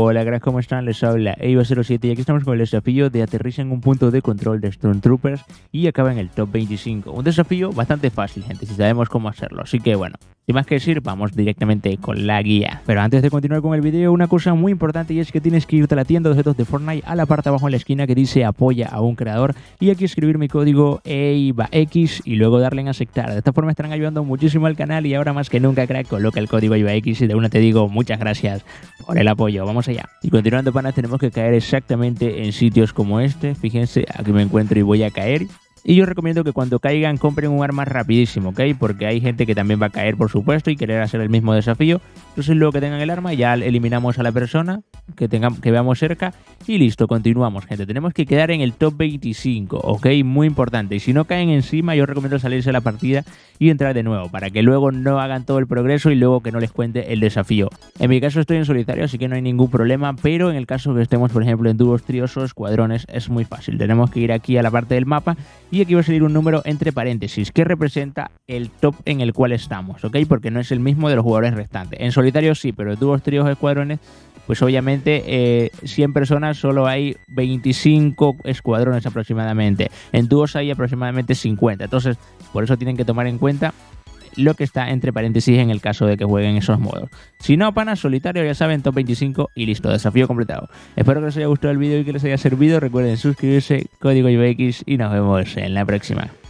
Hola, cracks, ¿cómo están? Les habla Eva07 y aquí estamos con el desafío de aterrizar en un punto de control de Stormtroopers y acaba en el top 25. Un desafío bastante fácil, gente, si sabemos cómo hacerlo. Así que bueno, sin más que decir, vamos directamente con la guía. Pero antes de continuar con el video, una cosa muy importante y es que tienes que irte a la tienda de objetos de Fortnite, a la parte abajo en la esquina que dice apoya a un creador y aquí escribir mi código EIVAX y luego darle en aceptar. De esta forma estarán ayudando muchísimo al canal y ahora más que nunca, crack, coloca el código EIVAX y de una te digo muchas gracias por el apoyo. Vamos allá. Y continuando, panas, tenemos que caer exactamente en sitios como este. Fíjense, aquí me encuentro y voy a caer. Y yo recomiendo que cuando caigan compren un arma rapidísimo, ¿ok? Porque hay gente que también va a caer, por supuesto, y querer hacer el mismo desafío. Entonces luego que tengan el arma ya eliminamos a la persona que veamos cerca y listo, continuamos, gente. Tenemos que quedar en el top 25, ¿ok? Muy importante. Y si no caen encima, yo recomiendo salirse de la partida y entrar de nuevo, para que luego no hagan todo el progreso y luego que no les cuente el desafío. En mi caso estoy en solitario, así que no hay ningún problema, pero en el caso que estemos, por ejemplo, en dúos, tríos o escuadrones, es muy fácil. Tenemos que ir aquí a la parte del mapa y aquí va a salir un número entre paréntesis que representa el top en el cual estamos, ¿ok? Porque no es el mismo de los jugadores restantes. En solitario sí, pero en dúos, tríos o escuadrones, pues obviamente 100 personas solo hay 25 escuadrones aproximadamente. En dúos hay aproximadamente 50. Entonces, por eso tienen que tomar en cuenta lo que está entre paréntesis en el caso de que jueguen esos modos. Si no, panas, solitario, ya saben, top 25 y listo, desafío completado. Espero que les haya gustado el vídeo y que les haya servido. Recuerden suscribirse, código IBX y nos vemos en la próxima.